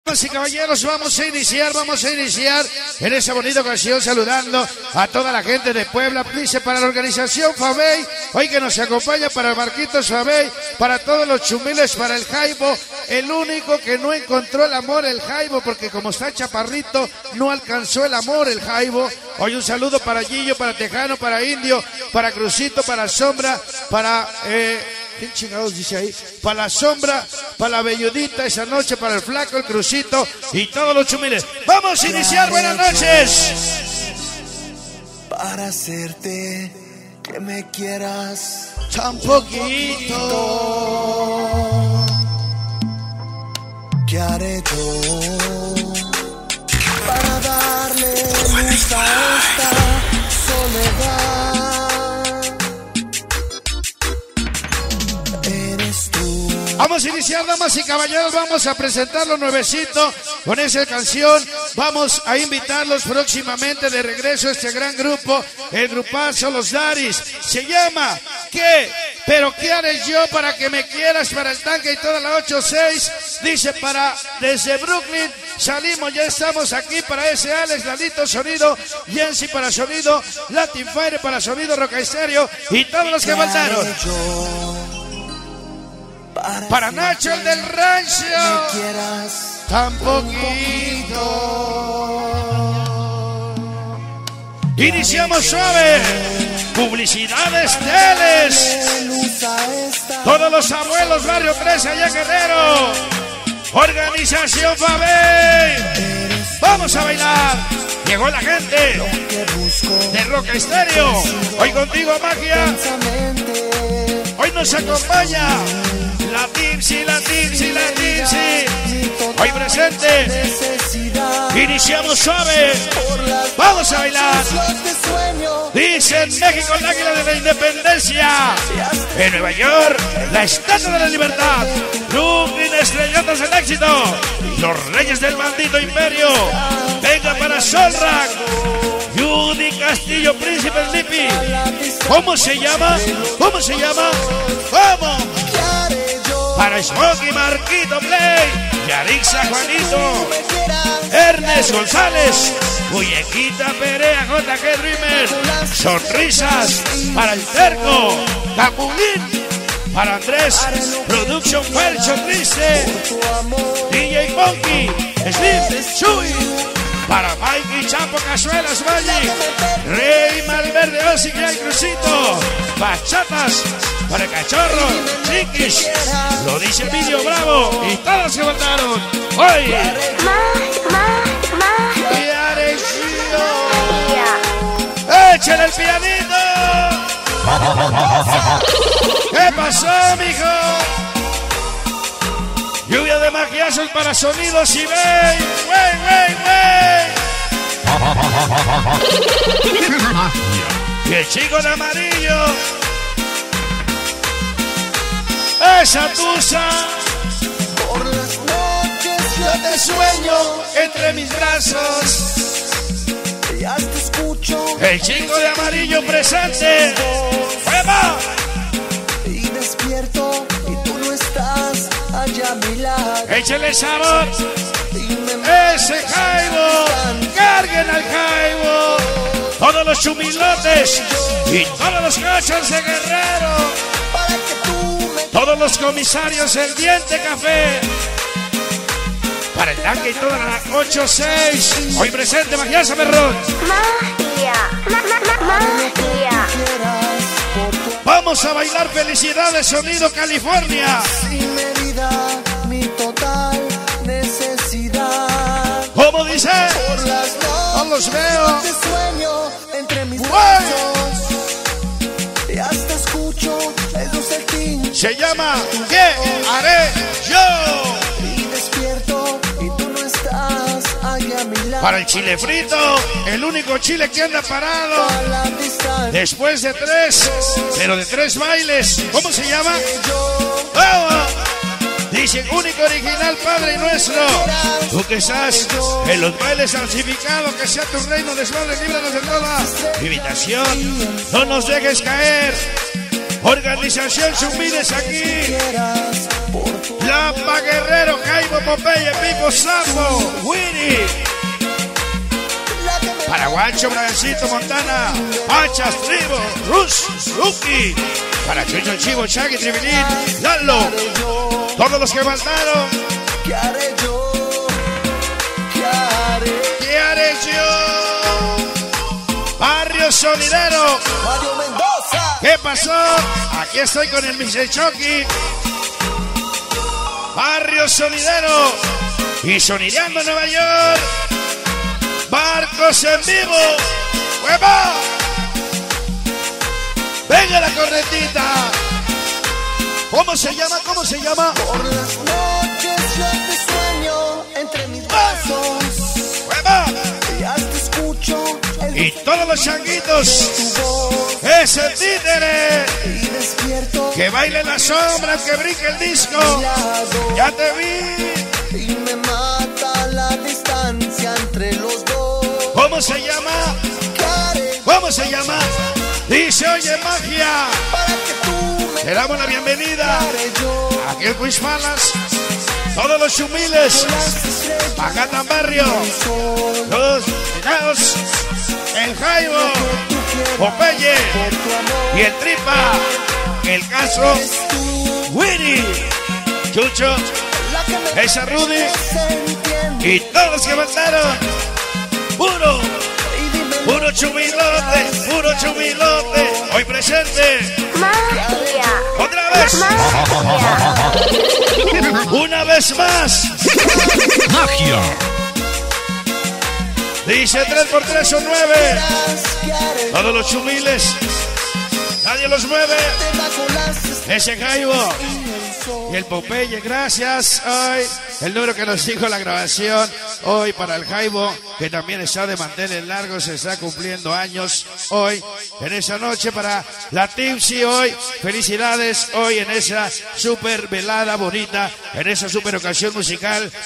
Damas y caballeros, vamos a iniciar en esa bonita ocasión saludando a toda la gente de Puebla. Dice para la organización Fabey, hoy que nos acompaña, para Marquitos Fabey, para todos los chumiles, para el Jaibo, el único que no encontró el amor, el Jaibo, porque como está chaparrito, no alcanzó el amor el Jaibo. Hoy un saludo para Gillo, para Tejano, para Indio, para Crucito, para Sombra, para... ¿quién chingados dice ahí? Para la Sombra, para la Belludita esa noche, para el Flaco, el Crucito y todos los chumiles. ¡Vamos a iniciar! ¡Buenas noches! Para hacerte que me quieras tan poquito, ¿qué haré yo para darle luz a esta soledad? Vamos a iniciar, damas y caballeros, vamos a presentarlo nuevecito con esa canción. Vamos a invitarlos próximamente de regreso a este gran grupo, el grupazo Los Daris. Se llama ¿Qué? Pero ¿qué haré yo para que me quieras? Para el Tanque y toda la 8-6. Dice desde Brooklyn salimos, ya estamos aquí para ese Alex, Lalito, sonido, Jensi para sonido, Latin Fire para sonido, Roca Estéreo y todos los que faltaron. Para Nacho, el del rancho, tan poquito. Iniciamos suave. Publicidades Teles. Todos los abuelos, Barrio 3, allá Guerrero. Organización Fabey. Vamos a bailar. Llegó la gente de Roca Estéreo. Hoy contigo, Magia. Hoy nos acompaña la Tipsy. Hoy presente. Iniciamos suave. Vamos a bailar. Dicen México, el águila de la independencia. En Nueva York, la estatua de la libertad. Brooklyn, estrellatas del éxito. Los reyes del maldito imperio. Venga para Solrak. Judy Castillo, Príncipe Lipi. ¿Cómo se llama? ¡Vamos! Para Smokey, Marquito Play, Yarixa, Juanito, Ernest González, Muñequita Perea, JG Dreamer, Sonrisas, para el Terco, Capulín, para Andrés, Production Felcho Triste, DJ Monkey, Slim, Chuy, para Mikey, Chapo, Cazuelas, Magic, Rey, Malverde, Osi, Gran Crucito, Bachatas, para el Cachorro, Chiquis, lo dice Emilio Bravo y todos se votaron. Hoy, échale el pianito. ¿Qué pasó, mijo? Lluvia de magiazos para sonidos y wey. Y el chico de amarillo. Esa tusa. Por las noches yo te sueño entre mis brazos. Ya te escucho. El chico de amarillo presente. ¡Fueva! Y despierto y tú no estás allá a mi lado. Échale sabor. Ese Jaibo. Carguen al Jaibo. Todos los chumilotes y todos los cachos de Guerrero. Todos los comisarios, el Diente Café. Para el Tanque y toda la 8-6. Hoy presente, Magiaza Perrón. Magia. Vamos a bailar Felicidades, Sonido California. Sin medida, mi total necesidad. ¿Cómo dice? Por las noches no los veo. Te sueño entre mis brazos. Y hasta escucho el dulce tin. Se llama ¿Qué haré yo? Y despierto y tú no estás allá a mi lado. Para el chile frito, el único chile que anda parado. Después de 3, pero de 3 bailes. ¿Cómo se llama? ¡Vamos! Dice único, original, Padre nuestro. Tú que estás en los bailes santificados, que sea tu reino, desmadre, líbranos de toda invitación. No nos dejes caer. Organización Chumines aquí. Lampa Guerrero, Jaime Popeye, Pipo Sambo, Winnie. Para Guancho, Brancito, Montana, Pachas, Tribo, Rus, Ruki. Para Chucho, Chivo, Chagui, Tribilín, Lalo. Todos los que faltaron. ¿Qué haré yo? ¿Qué haré yo? Barrio Sonidero. Mario Mendoza. ¿Qué pasó? Aquí estoy con el Mr. Chucky. Barrio Sonidero. Y sonideando Nueva York. Barcos en vivo. ¡Hueva! ¡Venga la cornetita! ¿Cómo se llama? ¿Cómo se llama? Por las noches yo te sueño entre mis brazos. ¡Hueva! Ya te escucho. Y todos los changuitos. ¡Ese títere! Y despierto. Que baile la sombra, que brinque el disco. ¡Ya te vi! Y me mata la distancia entre los dos. ¿Cómo se llama? ¿Qué haré ¿Cómo se llama? Dice Oye Magia. para que tú me Le damos la bienvenida haré yo? aquí en Cuismalas. Todos los humiles. Pagatan Barrio. Los pegados. El Jaibo. Popeye. Y el Tripa. El Caso. Winnie. Chucho. Esa Rudy. Y todos los que mandaron. Puro chumilote, puro chumilote. Hoy presente. Magia. Otra vez. Una vez más. Magia. Dice 3x3 son 9. Todos los chumiles. Nadie los mueve. Ese Jaibo. Y el Popeye, gracias. Hoy, el número que nos dijo la grabación. Hoy para el Jaibo, que también está de mantener largo, se está cumpliendo años. Hoy, en esa noche para la Tipsy. Hoy, felicidades. Hoy en esa super velada bonita, en esa super ocasión musical.